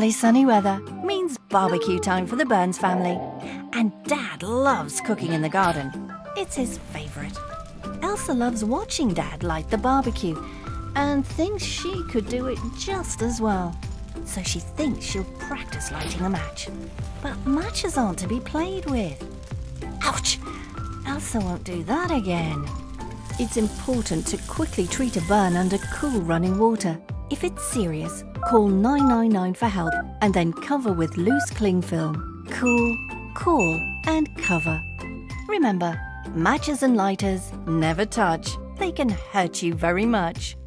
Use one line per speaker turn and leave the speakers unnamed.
Lovely sunny weather means barbecue time for the Byrnes family. And Dad loves cooking in the garden. It's his favourite. Elsa loves watching Dad light the barbecue and thinks she could do it just as well. So she thinks she'll practice lighting a match. But matches aren't to be played with. Ouch! Elsa won't do that again. It's important to quickly treat a burn under cool running water. If it's serious, call 999 for help and then cover with loose cling film. Cool, cool and cover. Remember, matches and lighters never touch. They can hurt you very much.